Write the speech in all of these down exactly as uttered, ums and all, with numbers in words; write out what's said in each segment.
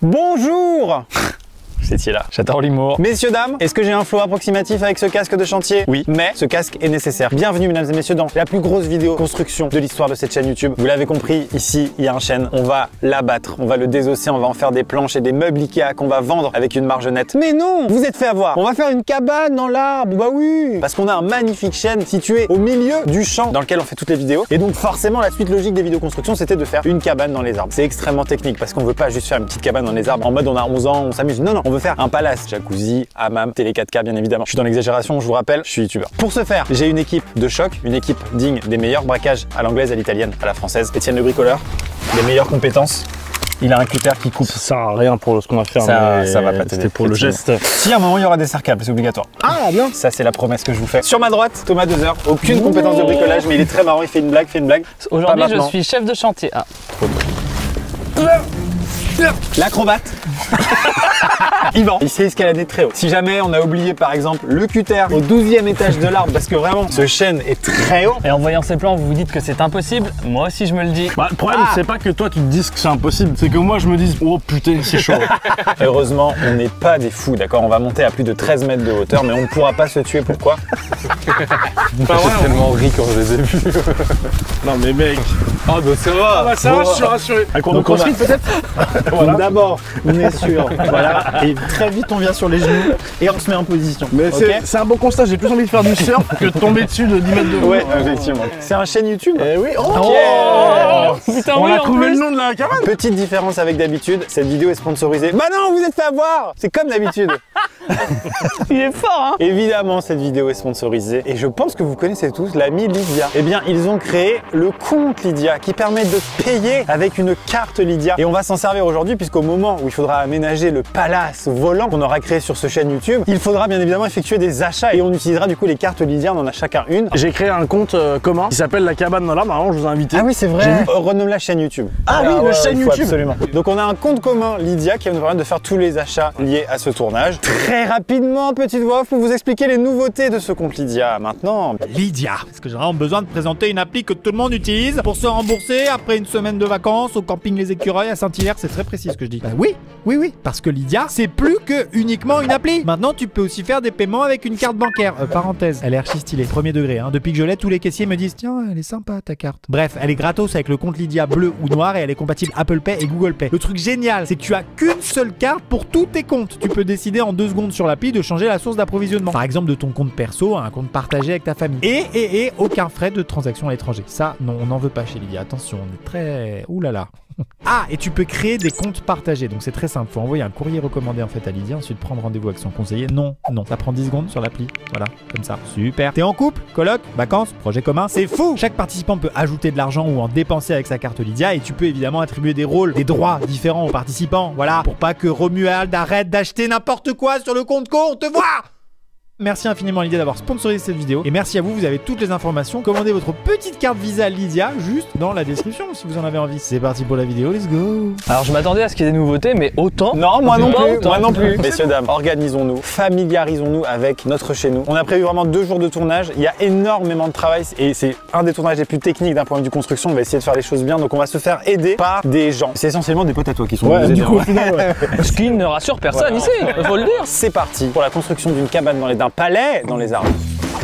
Bonjour. C'était là. J'adore l'humour. Messieurs, dames, est-ce que j'ai un flow approximatif avec ce casque de chantier? Oui, mais ce casque est nécessaire. Bienvenue, mesdames et messieurs, dans la plus grosse vidéo construction de l'histoire de cette chaîne YouTube. Vous l'avez compris, ici, il y a un chêne. On va l'abattre, on va le désosser, on va en faire des planches et des meubles Ikea qu'on va vendre avec une marge nette. Mais non, vous êtes fait avoir. On va faire une cabane dans l'arbre. Bah oui, parce qu'on a un magnifique chêne situé au milieu du champ dans lequel on fait toutes les vidéos. Et donc forcément, la suite logique des vidéos construction, c'était de faire une cabane dans les arbres. C'est extrêmement technique parce qu'on veut pas juste faire une petite cabane dans les arbres en mode on a onze ans, on s'amuse. Non, non, on veut faire un palace. Jacuzzi, hammam, télé quatre K bien évidemment. Je suis dans l'exagération, je vous rappelle, je suis youtubeur. Pour ce faire, j'ai une équipe de choc, une équipe digne des meilleurs braquages à l'anglaise, à l'italienne, à la française. Étienne le bricoleur, les meilleures compétences. Il a un cutter qui coupe. Ça sert à rien pour ce qu'on a fait. Ça, ça va pas t'aider. C'était pour le geste. Si à un moment il y aura des cercles, c'est obligatoire. Ah bien. Ça c'est la promesse que je vous fais. Sur ma droite, Thomas Dezer, aucune Ouh. compétence de bricolage, mais il est très marrant, il fait une blague, fait une blague. Aujourd'hui je suis chef de chantier. Ah. L'acrobate. Yvan, il sait escalader très haut. Si jamais on a oublié par exemple le cutter au douzième étage de l'arbre, parce que vraiment ce chêne est très haut. Et en voyant ces plans, vous vous dites que c'est impossible. Moi aussi je me le dis. Bah, le problème, ah. c'est pas que toi tu te dises que c'est impossible, c'est que moi je me dis oh putain c'est chaud. Heureusement, on n'est pas des fous, d'accord? On va monter à plus de treize mètres de hauteur, mais on ne pourra pas se tuer. Pourquoi? Bah, J'ai tellement ri quand je les ai vus. Non mais mec. Oh bah ça va. Ah bah ça va, je suis rassuré. Un cours de crossfit peut-être. Voilà. D'abord, on est sûr. Voilà. Et très vite, on vient sur les genoux et on se met en position. Mais okay. c'est un bon constat. J'ai plus envie de faire du surf que de tomber dessus de dix mètres de haut. Ouais, effectivement. C'est un chaîne YouTube. Eh oui. Oh, okay. oh Putain, on oui, a trouvé le nom de la cabane. Petite différence avec d'habitude. Cette vidéo est sponsorisée. Bah non, vous êtes fait avoir. C'est comme d'habitude. Il est fort, hein. Évidemment, cette vidéo est sponsorisée et je pense que vous connaissez tous l'ami Lydia. Eh bien, ils ont créé le compte Lydia qui permet de payer avec une carte Lydia. Et on va s'en servir aujourd'hui puisqu'au moment où il faudra aménager le palace volant qu'on aura créé sur ce chaîne YouTube, il faudra bien évidemment effectuer des achats et on utilisera du coup les cartes Lydia, on en a chacun une. J'ai créé un compte euh, commun qui s'appelle La Cabane dans l'arbre. Normalement, je vous ai invité. Ah oui, c'est vrai. Euh, renomme la chaîne YouTube. Ah, ah oui, ouais, le chaîne YouTube. Absolument. Donc on a un compte commun Lydia qui va nous permettre de faire tous les achats liés à ce tournage. Très rapidement, petite voix off pour vous expliquer les nouveautés de ce compte Lydia. Maintenant, Lydia. Est-ce que j'ai vraiment besoin de présenter une appli que tout le monde utilise pour se rembourser après une semaine de vacances au camping Les Écureuils à Saint-Hilaire? C'est très précis ce que je dis. Bah oui, oui, oui. Parce que Lydia, c'est plus que uniquement une appli. Maintenant, tu peux aussi faire des paiements avec une carte bancaire. Euh, parenthèse, elle est archi stylée. Premier degré, hein. Depuis que je l'ai, tous les caissiers me disent tiens, elle est sympa ta carte. Bref, elle est gratos avec le compte Lydia bleu ou noir et elle est compatible Apple Pay et Google Pay. Le truc génial, c'est que tu as qu'une seule carte pour tous tes comptes. Tu peux décider en deux secondes sur l'appli de changer la source d'approvisionnement. Par exemple, de ton compte perso à un compte partagé avec ta famille. Et, et, et, aucun frais de transaction à l'étranger. Ça, non, on n'en veut pas chez Lydia. Attention, on est très... Ouh là là. Ah, et tu peux créer des comptes partagés. Donc c'est très simple. Faut envoyer un courrier recommandé en fait à Lydia, ensuite prendre rendez-vous avec son conseiller. Non, non, ça prend dix secondes sur l'appli. Voilà, comme ça. Super. T'es en couple, coloc, vacances, projet commun, c'est fou. Chaque participant peut ajouter de l'argent ou en dépenser avec sa carte Lydia et tu peux évidemment attribuer des rôles, des droits différents aux participants. Voilà, pour pas que Romuald arrête d'acheter n'importe quoi sur le compte co, on te voit. Merci infiniment Lydia d'avoir sponsorisé cette vidéo et merci à vous, vous avez toutes les informations. Commandez votre petite carte Visa Lydia juste dans la description si vous en avez envie. C'est parti pour la vidéo, let's go. Alors je m'attendais à ce qu'il y ait des nouveautés, mais autant. Non, moi non plus, moi non plus. Messieurs, dames, organisons-nous, familiarisons-nous avec notre chez nous. On a prévu vraiment deux jours de tournage, il y a énormément de travail et c'est un des tournages les plus techniques d'un point de vue construction. On va essayer de faire les choses bien, donc on va se faire aider par des gens. C'est essentiellement des potes à toi qui sont ouais, du coup, au final, ouais. Ce qui ne rassure personne voilà. Ici, il faut le dire. C'est parti pour la construction d'une cabane dans les d'un palais dans les arbres.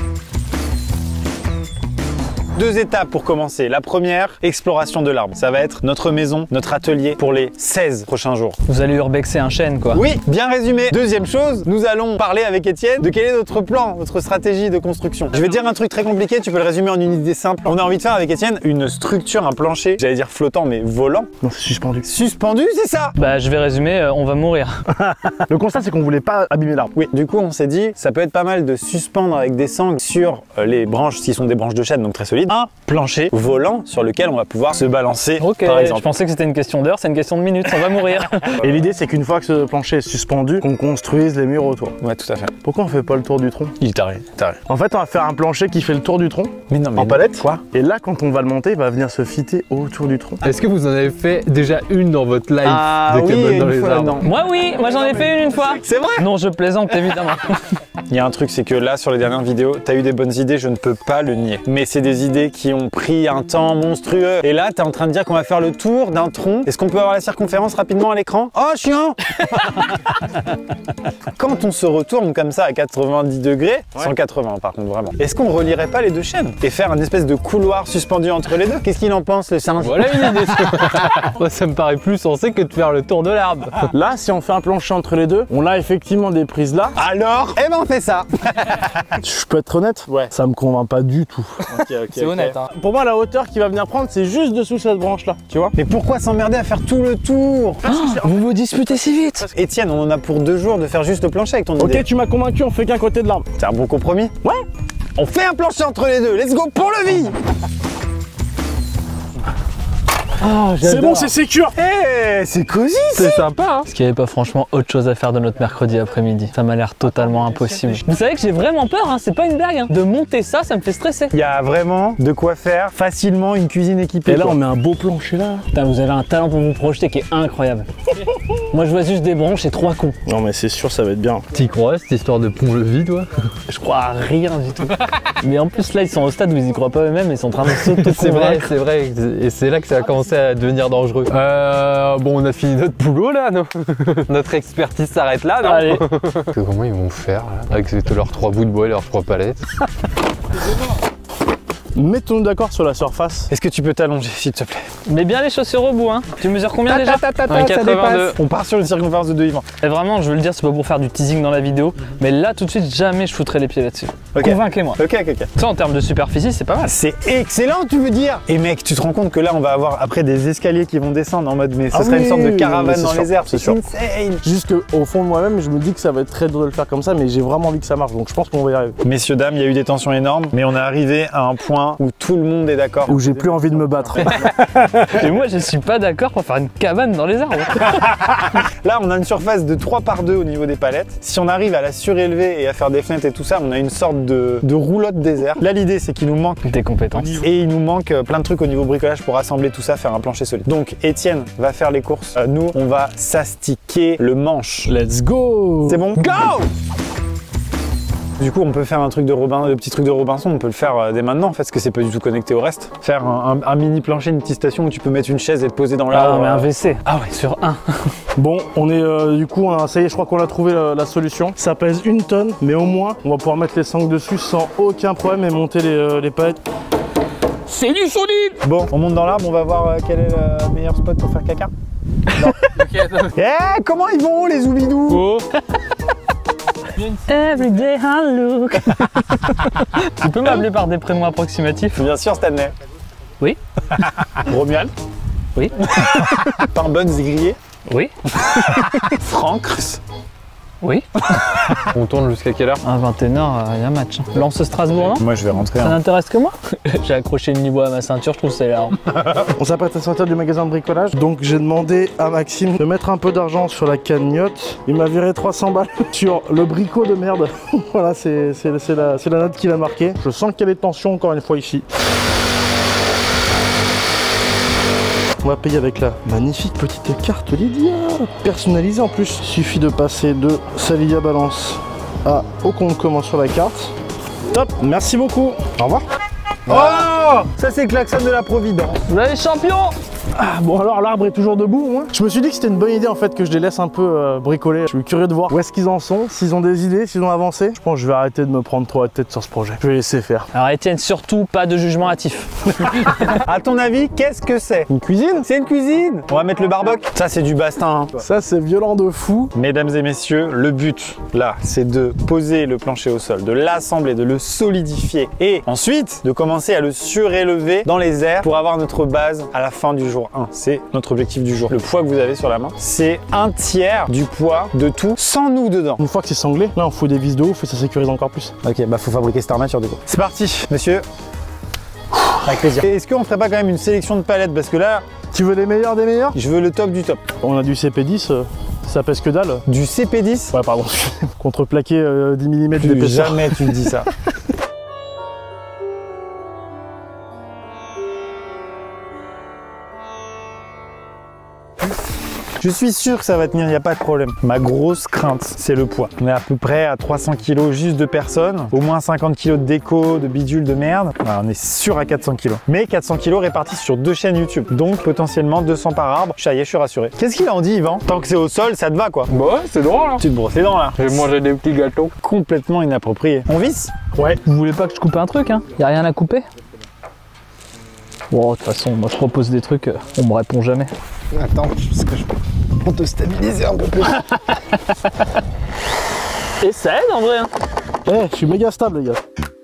Deux étapes pour commencer. La première, exploration de l'arbre. Ça va être notre maison, notre atelier pour les seize prochains jours. Vous allez urbexer un chêne, quoi. Oui, bien résumé. Deuxième chose, nous allons parler avec Étienne de quel est notre plan, notre stratégie de construction. Je vais dire un truc très compliqué, tu peux le résumer en une idée simple. On a envie de faire avec Étienne une structure, un plancher, j'allais dire flottant, mais volant. Non, c'est suspendu. Suspendu, c'est ça? Bah, je vais résumer, euh, on va mourir. Le constat, c'est qu'on voulait pas abîmer l'arbre. Oui, du coup, on s'est dit, ça peut être pas mal de suspendre avec des sangles sur euh, les branches, qui sont des branches de chêne, donc très solides. Un plancher volant sur lequel on va pouvoir se balancer, ok, par exemple. Je pensais que c'était une question d'heure, c'est une question de minutes, on va mourir. Et l'idée, c'est qu'une fois que ce plancher est suspendu, qu'on construise les murs autour. Ouais, tout à fait. Pourquoi on fait pas le tour du tronc? Il taré, taré. En fait, on va faire un plancher qui fait le tour du tronc. Mais non, mais en palette. Quoi? Et là, quand on va le monter, il va venir se fitter autour du tronc. Est-ce que vous en avez fait déjà une dans votre life ah, de oui, cabane dans les fois, arbres? Non. Moi oui, moi j'en ai fait une une fois. C'est vrai? Non, je plaisante évidemment. Il y a un truc, c'est que là, sur les dernières vidéos, t'as eu des bonnes idées, je ne peux pas le nier. Mais c'est des idées qui ont pris un temps monstrueux. Et là, t'es en train de dire qu'on va faire le tour d'un tronc. Est-ce qu'on peut avoir la circonférence rapidement à l'écran? Oh, chiant. Quand on se retourne comme ça à quatre-vingt-dix degrés, ouais. cent quatre-vingts par contre, vraiment, est-ce qu'on relierait pas les deux chaînes et faire une espèce de couloir suspendu entre les deux? Qu'est-ce qu'il en pense, le singe? Voilà une idée. Moi, ça me paraît plus sensé que de faire le tour de l'arbre. Là, si on fait un plancher entre les deux, on a effectivement des prises là. Alors, eh ben on fait ça. Je peux être honnête? Ouais. Ça me convainc pas du tout. Okay, okay, c'est okay. Honnête. Hein. Pour moi, la hauteur qu'il va venir prendre, c'est juste dessous cette branche là, tu vois. Mais pourquoi s'emmerder à faire tout le tour? Oh, vous vous disputez si vite. Étienne, on en a pour deux jours de faire juste le plancher avec ton Ok, idée. tu m'as convaincu, on fait qu'un côté de l'arbre. C'est un bon compromis? Ouais. On fait un plancher entre les deux, let's go pour le vie. Ah, c'est bon, c'est sécure. Eh, hey, c'est cosy. C'est sympa, hein. Est-ce qu'il n'y avait pas franchement autre chose à faire de notre mercredi après-midi? Ça m'a l'air totalement impossible. Vous savez que j'ai vraiment peur, hein, c'est pas une blague. Hein. De monter ça, ça me fait stresser. Il y a vraiment de quoi faire facilement une cuisine équipée. Et là, quoi. on met un beau plancher là. Putain, vous avez un talent pour vous projeter qui est incroyable. Moi, je vois juste des branches et trois cons. Non, mais c'est sûr, ça va être bien. T'y crois, cette histoire de pont-levis, toi? Je crois à rien du tout. Mais en plus, là, ils sont au stade où ils y croient pas eux-mêmes, ils sont en train de s'auto-convaincre. C'est vrai, c'est vrai. Et c'est là que ça a commencé à devenir dangereux. Euh, bon, on a fini notre boulot là, non? Notre expertise s'arrête là, non? Allez. Comment ils vont faire là, avec leurs trois bouts de bois et leurs trois palettes? Mettons-nous d'accord sur la surface. Est-ce que tu peux t'allonger, s'il te plaît? Mets bien les chaussures au bout, hein. Tu mesures combien déjà? Un quatre-vingt-deux. On part sur une circonférence de deux vivants. Et vraiment, je veux le dire, c'est pas pour faire du teasing dans la vidéo, mais là, tout de suite, jamais je foutrais les pieds là-dessus. Okay. Convainquez-moi. Ok, ok, ok. Ça, en termes de superficie, c'est pas mal. C'est excellent, tu veux dire? Et mec, tu te rends compte que là, on va avoir après des escaliers qui vont descendre en mode, mais ce ah serait oui, une sorte de caravane dans sûr, les airs. C'est sûr. Insane. Juste qu'au fond de moi-même, je me dis que ça va être très dur de le faire comme ça, mais j'ai vraiment envie que ça marche, donc je pense qu'on va y arriver. Messieurs, dames, il y a eu des tensions énormes, mais on est arrivé à un point où tout le monde est d'accord. Où j'ai plus envie de me battre. Et moi, je suis pas d'accord pour faire une cabane dans les arbres. Là, on a une surface de trois par deux au niveau des palettes. Si on arrive à la surélever et à faire des fenêtres et tout ça, on a une sorte de, de roulotte désert. Là, l'idée, c'est qu'il nous manque des compétences. Et il nous manque plein de trucs au niveau bricolage pour assembler tout ça, faire un plancher solide. Donc, Étienne va faire les courses. Euh, nous, on va s'astiquer le manche. Let's go. C'est bon? Go! Du coup, on peut faire un truc de Robin, le petit truc de Robinson, on peut le faire euh, dès maintenant en fait, parce que c'est pas du tout connecté au reste. Faire un, un, un mini plancher, une petite station où tu peux mettre une chaise et te poser dans l'arbre. Ah, mais un V C. Ah ouais, sur un. Bon, on est euh, du coup, hein, ça y est, je crois qu'on a trouvé la, la solution. Ça pèse une tonne, mais au moins, on va pouvoir mettre les sangles dessus sans aucun problème et monter les, euh, les palettes. C'est du solide. Bon, on monte dans l'arbre, on va voir euh, quel est le meilleur spot pour faire caca. Non. Eh, hey, comment ils vont les zoubidous? Oh. Everyday I look. Tu peux m'appeler par des prénoms approximatifs? Bien sûr, Stanley. Oui. Romuald. Oui. Parbonne Zigrier. Oui. Franck. Oui. On tourne jusqu'à quelle heure? À vingt et une heures, il y a un match. Lance Strasbourg, non? Moi, je vais rentrer. Ça hein. n'intéresse que moi. J'ai accroché le niveau à ma ceinture, je trouve que c'est là. On s'apprête à sortir du magasin de bricolage, donc j'ai demandé à Maxime de mettre un peu d'argent sur la cagnotte. Il m'a viré trois cents balles sur le bricot de merde. Voilà, c'est la, la note qu'il a marquée. Je sens qu'il y a des tensions encore une fois ici. On va payer avec la magnifique petite carte Lydia, personnalisée en plus. Suffit de passer de sa Lydia Balance à au compte commun sur la carte. Top, merci beaucoup. Au revoir. Oh, ça c'est le klaxon de la Providence. Vous avez champion. Ah, bon alors l'arbre est toujours debout au moins. Je me suis dit que c'était une bonne idée en fait que je les laisse un peu euh, bricoler. Je suis curieux de voir où est-ce qu'ils en sont, s'ils ont des idées, s'ils ont avancé. Je pense que je vais arrêter de me prendre trop la tête sur ce projet. Je vais laisser faire. Alors Étienne, surtout pas de jugement hâtif. À ton avis, qu'est-ce que c'est? Une cuisine? C'est une cuisine. On va mettre le barbec. Ça c'est du bastin. Hein. Ça c'est violent de fou. Mesdames et messieurs, le but là, c'est de poser le plancher au sol, de l'assembler, de le solidifier et ensuite de commencer à le surélever dans les airs pour avoir notre base à la fin du jour un. C'est notre objectif du jour. Le poids que vous avez sur la main, c'est un tiers du poids de tout sans nous dedans. Une fois que c'est sanglé, là on fout des vis de ouf et ça sécurise encore plus. Ok, bah faut fabriquer cette armature du coup. C'est parti, monsieur. Avec plaisir. Est-ce qu'on ferait pas quand même une sélection de palettes? Parce que là, tu veux les meilleurs des meilleurs? Je veux le top du top. On a du C P dix, euh, ça pèse que dalle. Du C P dix? Ouais, pardon. Contreplaqué euh, dix millimètres d'épaisseur. Jamais tu me dis ça. Je suis sûr que ça va tenir, il n'y a pas de problème. Ma grosse crainte, c'est le poids. On est à peu près à trois cents kilos juste de personnes, au moins cinquante kilos de déco, de bidule, de merde. Alors, on est sûr à quatre cents kilos. Mais quatre cents kilos répartis sur deux chaînes YouTube. Donc potentiellement deux cents par arbre. Ça y est, je suis rassuré. Qu'est-ce qu'il en dit, Yvan? Tant que c'est au sol, ça te va quoi. Bah ouais, c'est drôle hein. Tu te brosses les dents là. J'ai mangé des petits gâteaux. Complètement inapproprié. On visse? Ouais. Vous voulez pas que je coupe un truc, hein? Y a rien à couper? Bon, de toute façon, moi je propose des trucs, on me répond jamais. Attends, parce que je pour te stabiliser un peu plus. Et ça aide en vrai, hein? Eh, hey, je suis méga stable, les gars.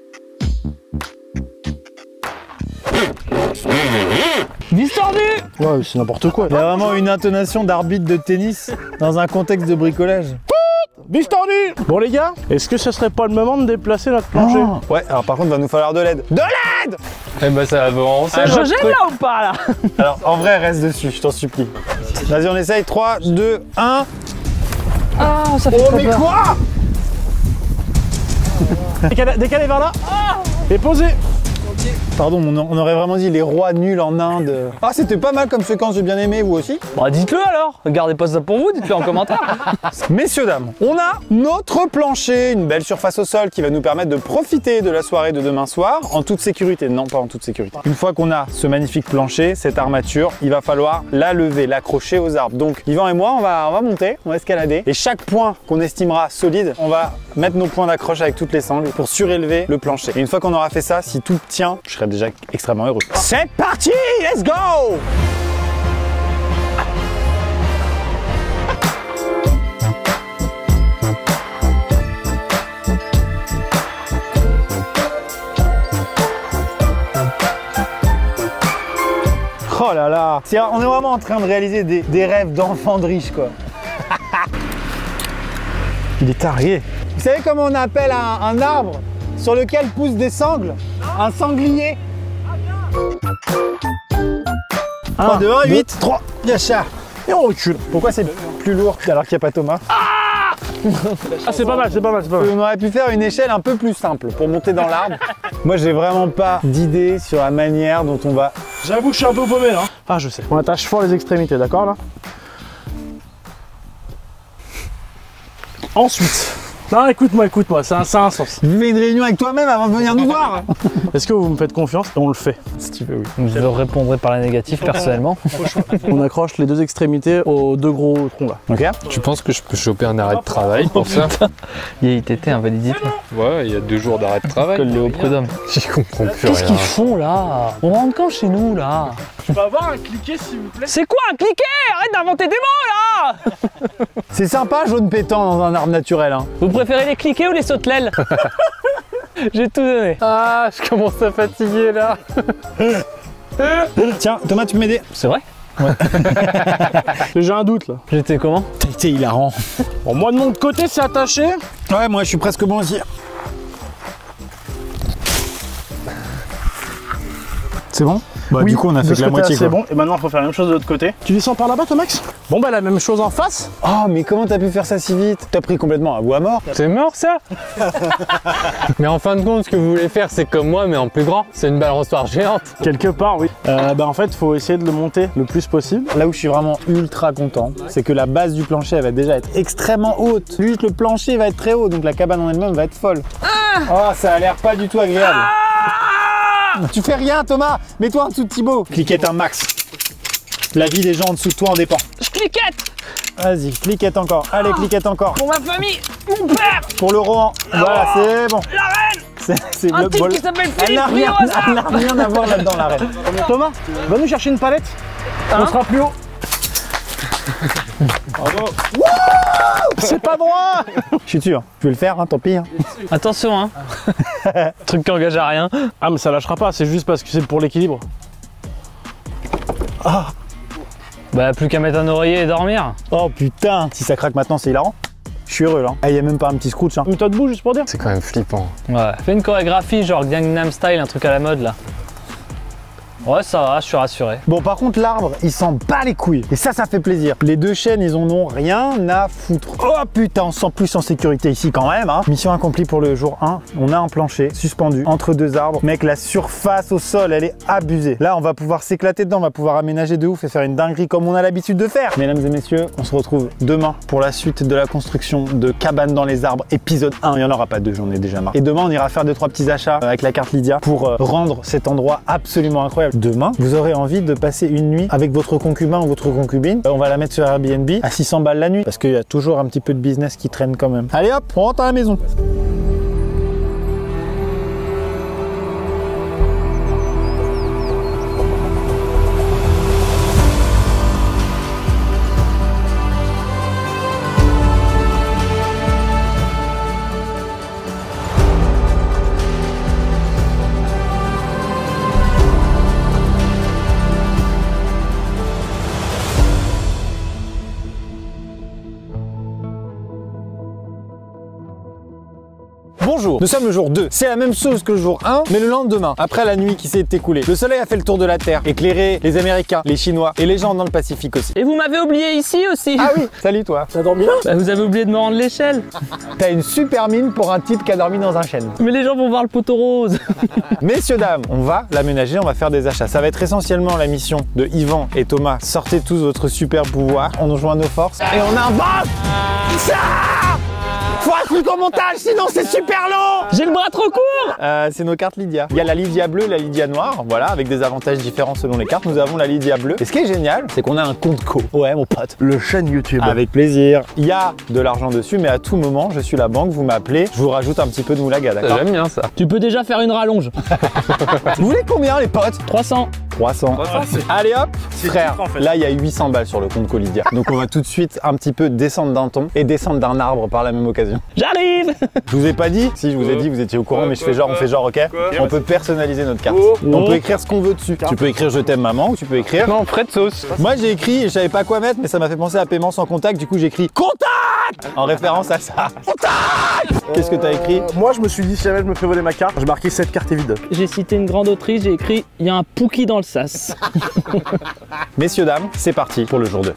Distordu! Ouais, c'est n'importe quoi. Il y a vraiment une intonation d'arbitre de tennis dans un contexte de bricolage. Biche tordue! Bon les gars, est-ce que ce serait pas le moment de déplacer notre plancher? Oh. Ouais, alors par contre, il va nous falloir de l'aide. De l'aide! Eh ben ça va avancer. Ah, je gêne là ou pas là? Alors en vrai, reste dessus, je t'en supplie. Vas-y, on essaye. trois, deux, un. Ah, ça fait Oh, très mais peur. quoi? Décalé, décalé vers là. Ah et posé. Pardon, on, on aurait vraiment dit les rois nuls en Inde. Ah, c'était pas mal comme séquence, j'ai bien aimé, vous aussi? Bah dites-le alors, gardez pas ça pour vous, dites-le en commentaire. Messieurs, dames, on a notre plancher, une belle surface au sol qui va nous permettre de profiter de la soirée de demain soir en toute sécurité. Non, pas en toute sécurité. Une fois qu'on a ce magnifique plancher, cette armature, il va falloir la lever, l'accrocher aux arbres. Donc, Yvan et moi, on va, on va monter, on va escalader. Et chaque point qu'on estimera solide, on va mettre nos points d'accroche avec toutes les sangles pour surélever le plancher. Et une fois qu'on aura fait ça, si tout tient, je serai déjà extrêmement heureux. C'est parti, let's go! Oh là là, c'est- on est vraiment en train de réaliser des, des rêves d'enfants de riches quoi. Il est taré. Vous savez comment on appelle un, un arbre sur lequel poussent des sangles? Un sanglier. un, deux, un, huit, trois, Yacha. Et on recule. Pourquoi c'est plus lourd alors qu'il n'y a pas Thomas? Ah c'est pas mal, c'est pas mal, c'est pas mal. On aurait pu faire une échelle un peu plus simple pour monter dans l'arbre. Moi j'ai vraiment pas d'idée sur la manière dont on va... J'avoue que je suis un peu paumé là. Ah je sais. On attache fort les extrémités, d'accord là? Ensuite. Non écoute-moi, écoute-moi, c'est un, c'est un sens. Fais une réunion avec toi-même avant de venir nous voir. Est-ce que vous me faites confiance? Et on le fait. Si tu veux, oui. Je répondrai par la négative personnellement. On accroche les deux extrémités aux deux gros troncs là. Ok. Tu penses que je peux choper un arrêt de travail pour ça? Il y a I T T invalidité. Ouais, il y a deux jours d'arrêt de travail. Colle-les au prud'homme. J'y comprends plus Qu'est-ce rien. qu'ils font là? On rentre quand chez nous là? Je peux avoir un cliquet s'il vous plaît? C'est quoi un cliquet? Arrête d'inventer des mots là! C'est sympa jaune pétant dans un arbre naturel. Hein. Vous préférez les cliquets ou les sautelelles? J'ai tout donné. Ah, je commence à fatiguer là. Tiens, Thomas, tu peux m'aider? C'est vrai? J'ai un doute là. J'étais comment? T'as été hilarant. Bon moi de mon côté c'est attaché. Ouais, moi je suis presque bon aussi. C'est bon? Bah Oui, du coup on a de fait ce que la côté-là, moitié c'est quoi. bon. Et maintenant il faut faire la même chose de l'autre côté. Tu descends par là-bas toi Max? Bon bah la même chose en face. Oh mais comment t'as pu faire ça si vite? T'as pris complètement à bout à mort. C'est mort ça. Mais en fin de compte, ce que vous voulez faire, c'est comme moi, mais en plus grand. C'est une balançoire géante. Quelque part oui. Euh, bah en fait faut essayer de le monter le plus possible. Là où je suis vraiment ultra content, c'est que la base du plancher elle va déjà être extrêmement haute. Juste le plancher va être très haut, donc la cabane en elle-même va être folle. Oh ça a l'air pas du tout agréable. Tu fais rien Thomas, mets-toi en dessous de Thibaut. Cliquette un max. La vie des gens en dessous de toi en dépend. Je cliquette! Vas-y, cliquette encore. Allez, cliquette encore. Pour ma famille, mon père, Pour le Rohan. Voilà, c'est bon. la reine, C'est c'est un le type bol. qui s'appelle Elle Philippe n'a rien, Rio hasard. elle n'a rien à voir là-dedans, la reine. Thomas, va nous chercher une palette. Hein? On sera plus haut. Bravo. C'est pas droit. Je suis sûr. Tu veux le faire, hein, tant pis. Hein. Attention hein. Truc qui engage à rien. Ah mais ça lâchera pas, c'est juste parce que c'est pour l'équilibre. Bah plus qu'à mettre un oreiller et dormir. Oh putain, si ça craque maintenant, c'est hilarant. Je suis heureux là. Ah, il y a même pas un petit scrooch. Hein. Mets-toi debout juste pour dire. C'est quand même flippant. Ouais. Fais une chorégraphie genre Gangnam Style, un truc à la mode là. Ouais, ça va, je suis rassuré. Bon, par contre, l'arbre, il s'en bat les couilles. Et ça, ça fait plaisir. Les deux chaînes, ils en ont rien à foutre. Oh putain, on se sent plus en sécurité ici quand même. Hein. Mission accomplie pour le jour un. On a un plancher suspendu entre deux arbres. Mec, la surface au sol, elle est abusée. Là, on va pouvoir s'éclater dedans. On va pouvoir aménager de ouf et faire une dinguerie comme on a l'habitude de faire. Mesdames et messieurs, on se retrouve demain pour la suite de la construction de Cabane dans les arbres, épisode un. Il n'y en aura pas deux, j'en ai déjà marre. Et demain, on ira faire deux, trois petits achats avec la carte Lydia pour euh, rendre cet endroit absolument incroyable. Demain, vous aurez envie de passer une nuit avec votre concubin ou votre concubine. On va la mettre sur Airbnb à six cents balles la nuit parce qu'il y a toujours un petit peu de business qui traîne quand même. Allez hop, on rentre à la maison. Bonjour, nous sommes le jour deux. C'est la même chose que le jour un, mais le lendemain, après la nuit qui s'est écoulée. Le soleil a fait le tour de la Terre, éclairé les Américains, les Chinois et les gens dans le Pacifique aussi. Et vous m'avez oublié ici aussi. Ah oui, salut toi. T'as dormi là? Bah, vous avez oublié de me rendre l'échelle. T'as une super mine pour un type qui a dormi dans un chêne. Mais les gens vont voir le poteau rose. Messieurs, dames, on va l'aménager, on va faire des achats. Ça va être essentiellement la mission de Yvan et Thomas. Sortez tous votre super pouvoir, on nous joint nos forces et on invente ça. Faut un truc au montage, sinon c'est super long. J'ai le bras trop court. euh, C'est nos cartes Lydia. Il y a la Lydia bleue et la Lydia noire, voilà, avec des avantages différents selon les cartes. Nous avons la Lydia bleue. Et ce qui est génial, c'est qu'on a un compte co. Ouais, mon pote. Le chaîne YouTube. Avec plaisir. Il y a de l'argent dessus, mais à tout moment, je suis la banque, vous m'appelez, je vous rajoute un petit peu de moulaga, d'accord? J'aime bien ça. Tu peux déjà faire une rallonge. Vous voulez combien, les potes? trois cents. trois cents. Allez hop, frère, en fait. Là il y a huit cents balles sur le compte Lydia. Donc on va tout de suite un petit peu descendre d'un ton et descendre d'un arbre par la même occasion. J'arrive. Je vous ai pas dit? Si, je vous ai dit, vous étiez au courant, mais je fais genre, on fait genre, ok? On peut personnaliser notre carte. On peut écrire ce qu'on veut dessus. Tu peux écrire je t'aime maman ou tu peux écrire... Non, frais de sauce. Moi j'ai écrit, et je savais pas quoi mettre, mais ça m'a fait penser à paiement sans contact, du coup j'ai écrit contact en référence à ça. Contact. Qu'est-ce que t'as écrit? Euh, Moi je me suis dit si jamais je me fais voler ma carte, j'ai marqué cette carte est vide. J'ai cité une grande autrice, j'ai écrit il y a un Pookie dans le sas. Messieurs, dames, c'est parti pour le jour deux.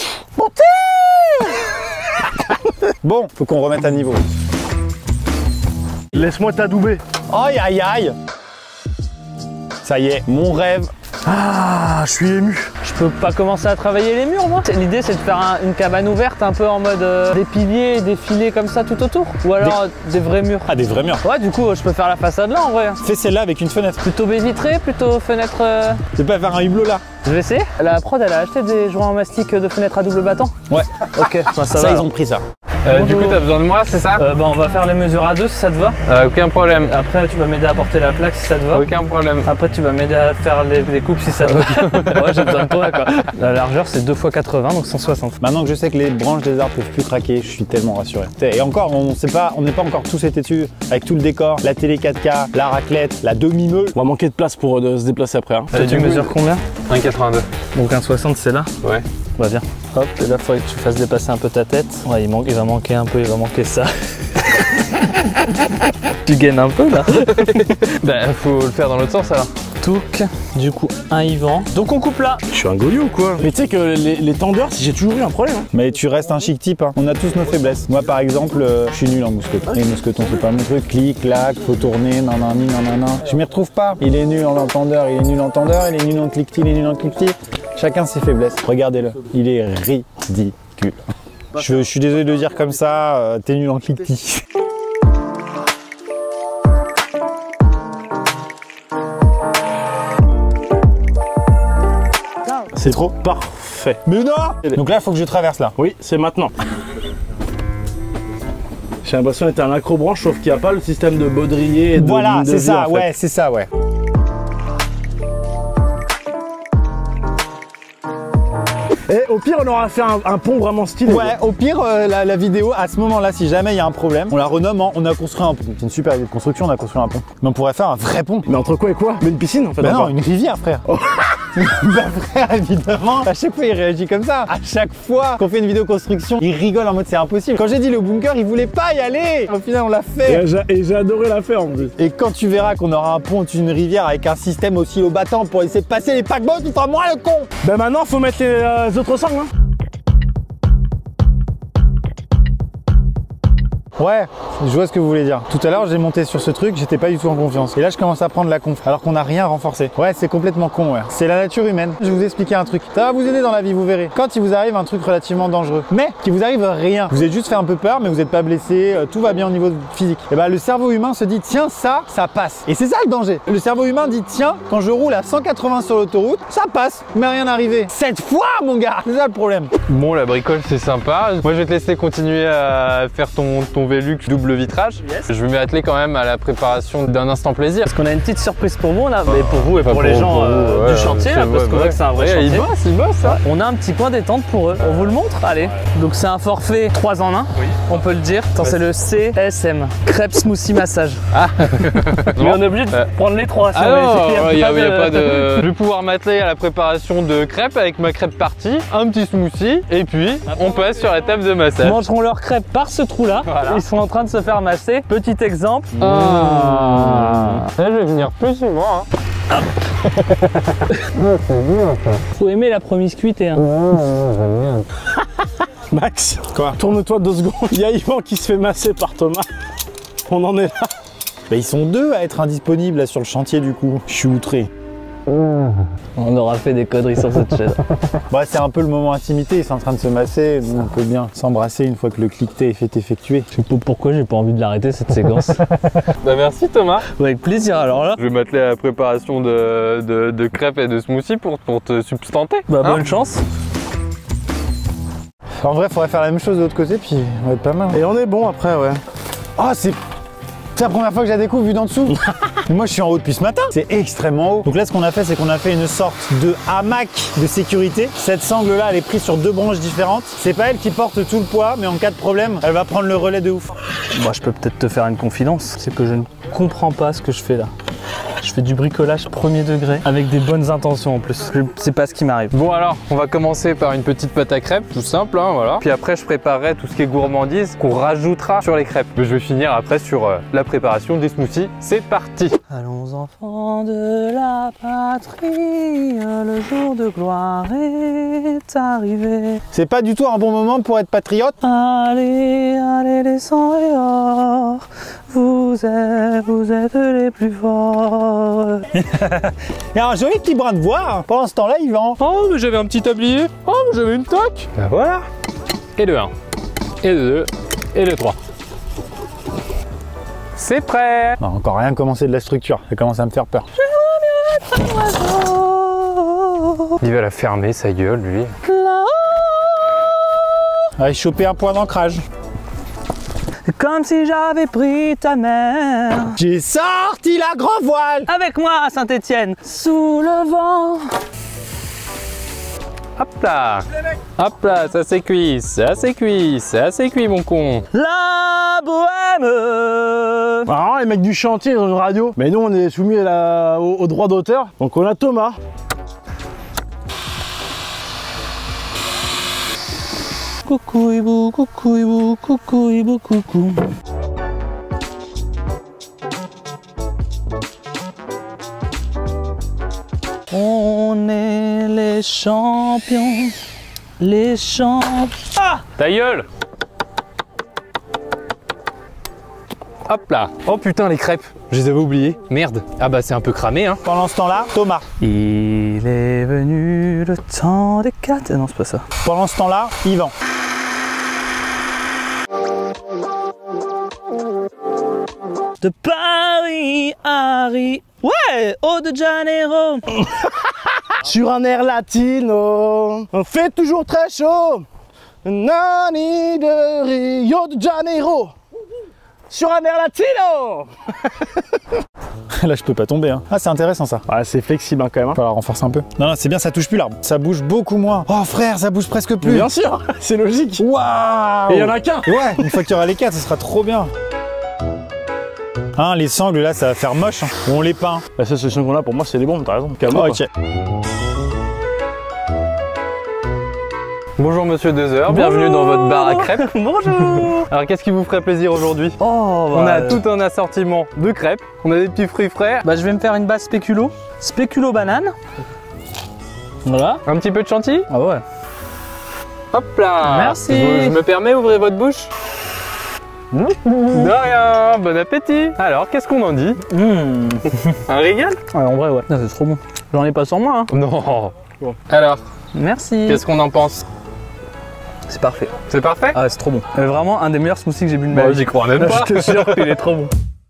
Bon, faut qu'on remette à niveau. Laisse-moi t'adouber. Aïe aïe aïe. Ça y est, mon rêve. Ah, je suis ému. Je peux pas commencer à travailler les murs, moi. L'idée, c'est de faire un- une cabane ouverte, un peu en mode euh, des piliers, des filets comme ça tout autour. Ou alors euh, des, vrais murs. Ah, des vrais murs. Ouais, du coup, euh, je peux faire la façade là en vrai. Fais celle-là avec une fenêtre. Plutôt baie vitrée, plutôt fenêtre. euh, Tu peux pas faire un hublot là? Je vais essayer. La prod, elle a acheté des joints en mastic de fenêtre à double battant. Ouais. Ok, bah, ça, Ça, va. ils alors. ont pris ça. Euh, du coup, Bonjour. t'as besoin de moi, c'est ça? Euh, bah, on va faire les mesures à deux si ça te va. Euh, Aucun problème. Après, tu vas m'aider à porter la plaque si ça te va. Aucun problème. Après, tu vas m'aider à faire les, les coupes si ça te va. Ouais, j'ai besoin de toi quoi. La largeur, c'est deux fois quatre-vingts, donc cent soixante. Maintenant que je sais que les branches des arbres peuvent plus craquer, je suis tellement rassuré. Et encore, on sait pas, on n'est pas encore tous été dessus avec tout le décor, la télé quatre K, la raclette, la demi-meule. On va manquer de place pour euh, se déplacer après. Hein. Euh, tu mesures combien? un virgule quatre-vingt-deux. Donc un soixante, c'est là. Ouais. Bah viens. Hop, et là, il faudrait que tu fasses dépasser un peu ta tête. Ouais, il, manque, il va manquer un peu, il va manquer ça. Tu gaines un peu là. Bah, faut le faire dans l'autre sens alors. Touk, du coup un Yvan. Donc on coupe là. Je suis un goliot ou quoi? Mais tu sais que les, les tendeurs, j'ai toujours eu un problème. Hein. Mais tu restes un chic type, hein. On a tous nos faiblesses. Moi par exemple, euh, je suis nul en mousqueton. Et mousqueton, c'est pas mon truc. Clic, clac, faut tourner, nanani, nanana. Je m'y retrouve pas. Il est nul en entendeur, il est nul en tendeur, il est nul en cliquetis, il est nul en cliquetis. Chacun ses faiblesses. Regardez-le. Il est ridicule. Je, je suis désolé de le dire comme ça, euh, t'es nul en cliquetis. C'est trop parfait. Mais non! Donc là, il faut que je traverse là. Oui, c'est maintenant. J'ai l'impression d'être un accrobranche, sauf qu'il n'y a pas le système de baudrier et de Voilà, ligne de c'est vie, ça, en fait. ouais, c'est ça, ouais. Et au pire, on aura fait un, un pont vraiment stylé. Ouais, au pire, euh, la, la vidéo, à ce moment-là, si jamais il y a un problème, on la renomme en on a construit un pont. C'est une super idée de construction, on a construit un pont. Mais on pourrait faire un vrai pont. Mais entre quoi et quoi? Mais une piscine en fait. Bah non, encore. une rivière, frère. Bah frère, évidemment, à chaque fois il réagit comme ça. À chaque fois qu'on fait une vidéo construction, il rigole en mode c'est impossible. Quand j'ai dit le bunker, il voulait pas y aller. Au final, on l'a fait. Et j'ai adoré la faire en plus. Et quand tu verras qu'on aura un pont au-dessus d'une rivière avec un système aussi au battant pour essayer de passer les paquebots, tu feras moins le con. Ben maintenant, faut mettre les euh, autres sangles. Hein. Ouais, je vois ce que vous voulez dire. Tout à l'heure, j'ai monté sur ce truc, j'étais pas du tout en confiance. Et là, je commence à prendre la conf, alors qu'on n'a rien renforcé. Ouais, c'est complètement con, ouais. C'est la nature humaine. Je vais vous expliquer un truc. Ça va vous aider dans la vie, vous verrez. Quand il vous arrive un truc relativement dangereux, mais qu'il vous arrive rien, vous êtes juste fait un peu peur, mais vous n'êtes pas blessé, euh, tout va bien au niveau physique. Et bah, le cerveau humain se dit, tiens, ça, ça passe. Et c'est ça le danger. Le cerveau humain dit, tiens, quand je roule à cent quatre-vingts sur l'autoroute, ça passe, mais rien n'arrive. Cette fois, mon gars, c'est ça le problème. Bon, la bricole, c'est sympa. Moi, je vais te laisser continuer à faire ton, ton Velux double vitrage. Yes. Je vais m'atteler quand même à la préparation d'un instant plaisir. Parce qu'on a une petite surprise pour vous là, mais pour vous et pour, pour les pour gens pour euh, ouais, du chantier là, parce ouais, qu'on ouais. voit que c'est un vrai ouais, chantier. Ils bossent, ils bossent, hein. On a un petit point détente pour eux. On vous le montre? Allez. Donc c'est un forfait trois en un, oui. On peut le dire. C'est le C S M, Crêpe Smoothie Massage. Ah. Mais on est obligé de euh. prendre les trois. Ah non, il n'y a, y a pas de... Je vais pouvoir m'atteler à la préparation de crêpes avec ma crêpe partie, un petit smoothie, et puis on passe sur la table de massage. Ils mangeront leurs crêpes par ce trou là. Voilà. Ils sont en train de se faire masser. Petit exemple. Ah. Là, je vais venir plus souvent. Hein. Faut aimer la promiscuité. Hein. Max, quoi? Tourne-toi deux secondes. Il y a Yvan qui se fait masser par Thomas. On en est là. Bah, ils sont deux à être indisponibles là sur le chantier du coup. Je suis outré. On aura fait des conneries sur cette chaîne. Bah, c'est un peu le moment intimité, ils sont en train de se masser, nous, on peut bien s'embrasser une fois que le cliqueté est fait effectuer. Je sais pas pourquoi j'ai pas envie de l'arrêter cette séquence. Bah merci Thomas. Avec plaisir alors là. Je vais m'atteler à la préparation de, de, de crêpes et de smoothies pour, pour te substanter. Bah hein? Bonne chance. En vrai, faudrait faire la même chose de l'autre côté, puis on va être pas mal. Et on est bon après, ouais. Ah, oh, c'est... C'est la première fois que je la découvre vue d'en dessous. Mais moi je suis en haut depuis ce matin, c'est extrêmement haut. Donc là ce qu'on a fait, c'est qu'on a fait une sorte de hamac de sécurité. Cette sangle là, elle est prise sur deux branches différentes. C'est pas elle qui porte tout le poids, mais en cas de problème, elle va prendre le relais de ouf. Moi je peux peut-être te faire une confidence, c'est que je ne comprends pas ce que je fais là. Je fais du bricolage premier degré avec des bonnes intentions en plus. C'est pas ce qui m'arrive. Bon alors, on va commencer par une petite pâte à crêpes, tout simple, hein, voilà. Puis après, je préparerai tout ce qui est gourmandise qu'on rajoutera sur les crêpes. Mais je vais finir après sur euh, la préparation des smoothies. C'est parti. Allons enfants de la patrie, le jour de gloire est arrivé. C'est pas du tout un bon moment pour être patriote. Allez, allez les sangs et or, vous êtes, vous êtes les plus forts. Il y a un joli petit brin de voix. Pendant ce temps-là, il vend. Oh, mais j'avais un petit tablier. Oh, mais j'avais une toque. Ben voilà. Et le un, et le deux, et le trois. C'est prêt. Non, encore rien commencé de la structure. Ça commence à me faire peur. Il va la fermer, sa gueule, lui. Allez, choper un point d'ancrage. Comme si j'avais pris ta mère. J'ai sorti la grand voile. Avec moi à Saint-Étienne, sous le vent. Hop là. Hop là, ça c'est cuit, ça c'est cuit, ça c'est cuit, mon con. La bohème. Alors les mecs du chantier, ils ont une radio. Mais nous, on est soumis à la, au, au droit d'auteur. Donc on a Thomas. Coucou hibou, coucou hibou, coucou hibou, coucou. On est les champions, les champions. Ah! Ta gueule. Hop là. Oh putain, les crêpes, je les avais oubliées. Merde. Ah bah c'est un peu cramé, hein. Pendant ce temps-là, Thomas. Il est venu le temps des quatre. Non, c'est pas ça. Pendant ce temps-là, Yvan. De Paris à Rio. Ouais, Rio de Janeiro. Sur un air latino, on fait toujours très chaud. Nani de Rio de Janeiro. Sur un air latino. Là, je peux pas tomber. Hein. Ah, c'est intéressant ça. Ouais, c'est flexible hein, quand même. Hein. Faut la renforcer un peu. Non, non, c'est bien, ça touche plus l'arbre. Ça bouge beaucoup moins. Oh frère, ça bouge presque plus. Bien sûr, c'est logique. Waouh. Et il y en a qu'un. Ouais, une fois qu'il y aura les quatre, ce sera trop bien. Hein, les sangles là, ça va faire moche. Hein. On les peint. La seule solution qu'on a pour moi, c'est les bombes, t'as raison. Oh, ok. Bonjour monsieur deux heures, bienvenue dans votre bar à crêpes. Bonjour. Alors qu'est-ce qui vous ferait plaisir aujourd'hui? Oh, bah, On a euh, tout un assortiment de crêpes, on a des petits fruits frais, Bah, je vais me faire une base spéculo. Spéculo banane. Voilà. un petit peu de chantilly. Ah ouais. Hop là. Merci. Je, je me permets, ouvrez votre bouche. De rien, bon appétit. Alors qu'est-ce qu'on en dit? Mmh. Un régal? Ouais, en vrai, ouais. Ah, c'est trop bon. J'en ai pas sur moi. Hein. Non. Bon. Alors, Merci. qu'est-ce qu'on en pense? C'est parfait. C'est parfait? Ah, c'est trop bon. Euh, vraiment un des meilleurs smoothies que j'ai bu de ma Moi vie. j'y crois même pas. Je te jure qu'il est trop bon.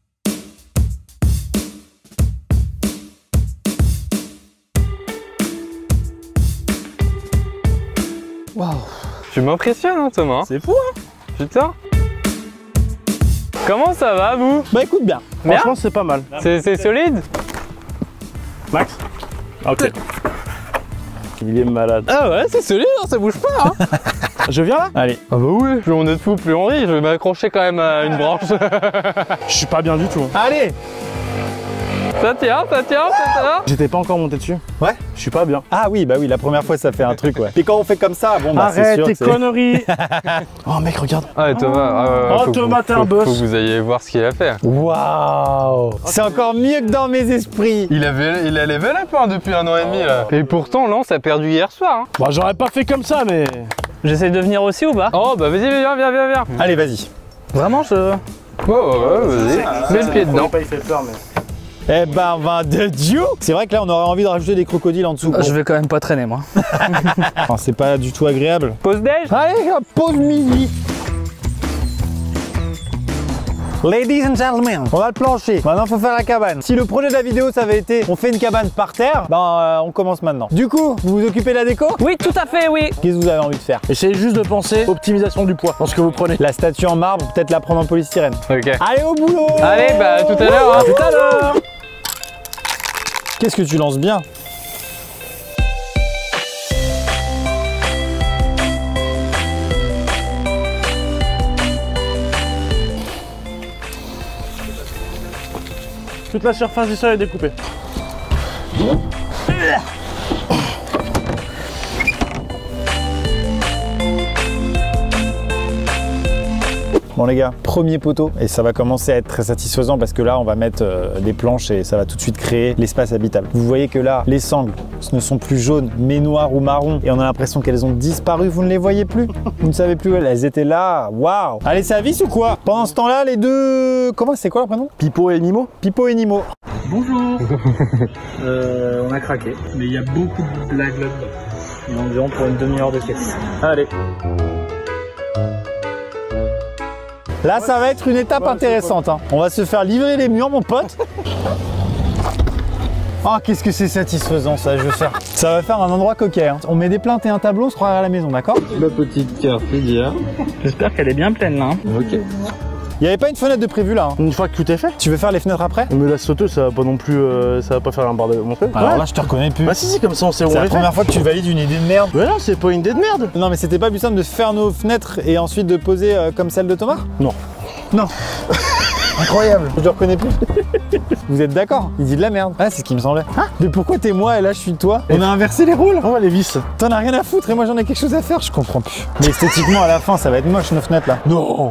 Waouh. Tu m'impressionnes hein Thomas. C'est fou, hein. Putain. Comment ça va vous? Bah écoute bien. Bien. Franchement, c'est pas mal. C'est c'est solide? Max? Ok. Il est malade. Ah ouais, c'est solide, hein, ça bouge pas. Hein. Je viens là? Allez. Ah bah oui, plus on est de fou, plus on rit. Je vais m'accrocher quand même à une branche. Je suis pas bien du tout. Allez. Ça tient, ça tient, ça tient. J'étais pas encore monté dessus. Ouais. Je suis pas bien. Ah oui, bah oui, la première fois ça fait un truc, ouais. Et quand on fait comme ça, bon bah c'est Arrête sûr tes que c'est... conneries. Oh mec, regarde. Ah et Thomas, ah, ouais, Oh, faut, Thomas, faut- t'es un faut- boss. Faut que vous ayez voir ce qu'il a fait. Waouh. C'est encore mieux que dans mes esprits. Il avait, il a level up hein, depuis un an et demi là. Et pourtant Lance a perdu hier soir. Hein. Bon, j'aurais pas fait comme ça, mais. J'essaie de venir aussi ou pas? Oh bah vas-y, viens, viens, viens, viens. Allez, vas-y. Vraiment, je. Oh ouais, ouais, vas-y. Mets le pied dedans. Pas, il fait peur, mais. Eh ben, ben de Dieu. C'est vrai que là, on aurait envie de rajouter des crocodiles en dessous. Je vais quand même pas traîner, moi. Enfin, c'est pas du tout agréable. Pause déj. Allez, pause midi. Ladies and gentlemen, on va le plancher. Maintenant, faut faire la cabane. Si le projet de la vidéo, ça avait été on fait une cabane par terre, ben euh, on commence maintenant. Du coup, vous vous occupez de la déco? Oui, tout à fait, oui. Qu'est-ce que vous avez envie de faire? Essayez juste de penser optimisation du poids dans ce que vous prenez. La statue en marbre, peut-être la prendre en polystyrène. Ok. Allez au boulot. Allez, bah tout à l'heure. Hein. Tout à l'heure. Qu'est-ce que tu lances bien? Toute la surface du sol est découpée. Bon les gars, premier poteau et ça va commencer à être très satisfaisant parce que là on va mettre euh, des planches et ça va tout de suite créer l'espace habitable. Vous voyez que là les sangles ce ne sont plus jaunes mais noirs ou marron et on a l'impression qu'elles ont disparu, vous ne les voyez plus. Vous ne savez plus où elles étaient là, waouh. Allez c'est à vis ou quoi? Pendant ce temps là les deux... Comment c'est quoi leur prénom? Pipo et Nimo. Pipo et Nimo. Bonjour. euh, on a craqué, mais il y a beaucoup de blagues là-dedans. Il y a environ pour une demi-heure de caisse. Allez. Là, ça va être une étape intéressante. Hein. On va se faire livrer les murs, mon pote. Oh, qu'est-ce que c'est satisfaisant, ça, je veux faire. Ça va faire un endroit coquet. Hein. On met des plaintes et un tableau, on se croirait à la maison, d'accord? La petite carte Lydia. J'espère qu'elle est bien pleine là. Hein. Ok. Il n'y avait pas une fenêtre de prévu là. Hein. Une fois que tout est fait. Tu veux faire les fenêtres après? Mais la sauteuse, ça va pas non plus. Euh, ça va pas faire un bordel mon truc. Alors Ouais. là, je te reconnais plus. Bah si, si, comme ça on sait où C'est on la les fait. première fois que tu valides une idée de merde. Mais non, c'est pas une idée de merde. Non, mais c'était pas plus simple de faire nos fenêtres et ensuite de poser euh, comme celle de Thomas? Non. Non. Incroyable. Je le reconnais plus. Vous êtes d'accord? Il dit de la merde. Ah, c'est ce qui me semblait. Hein? Mais pourquoi t'es moi et là je suis toi? On a inversé les rôles. On va les vis. T'en as rien à foutre et moi j'en ai quelque chose à faire, je comprends plus. Mais esthétiquement à la fin ça va être moche nos fenêtres là. Non.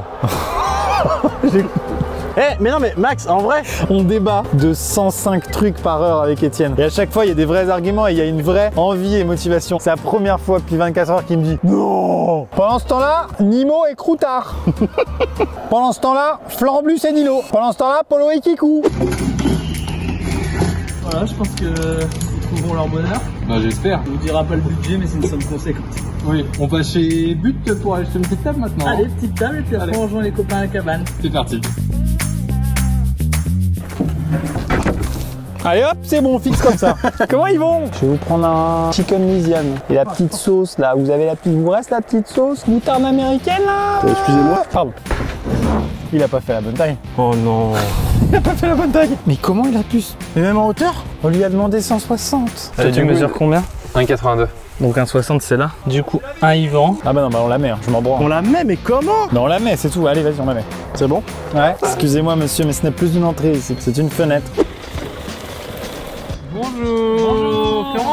Eh, mais non, mais Max, en vrai. On débat de cent cinq trucs par heure avec Étienne. Et à chaque fois il y a des vrais arguments et il y a une vraie envie et motivation. C'est la première fois depuis vingt-quatre heures qu'il me dit non. Pendant ce temps-là, Nimo et Croutard. Pendant ce temps-là, Flamblus et Nilo. Pendant ce temps-là, Polo et Kikou. Voilà, je pense que ils trouveront leur bonheur. Bah j'espère. On ne dira pas le budget, mais c'est une somme conséquente. Oui. On passe chez But pour acheter une petite table maintenant. Allez, petite table, et puis après Allez. on rejoint les copains à la cabane. C'est parti. Allez hop, c'est bon, on fixe comme ça. Comment ils vont? Je vais vous prendre un chicken Louisiane. Et la petite sauce là, vous avez la petite... Vous reste la petite sauce moutarde américaine là? Euh, excusez-moi. Pardon. Il a pas fait la bonne taille. Oh non. Il a pas fait la bonne taille. Mais comment il a pu? Mais même en hauteur. On lui a demandé cent soixante. Toi, tu mesures combien? un quatre-vingt-deux. Donc un soixante, c'est là. Du coup, un Yvan. Ah bah non, bah on la met, hein, je m'en branle. On la met, mais comment? Mais on la met, c'est tout. Allez, vas-y, on la met. C'est bon? Ouais. Excusez-moi monsieur, mais ce n'est plus une entrée ici, c'est une fenêtre. Bonjour. Bonjour. Comment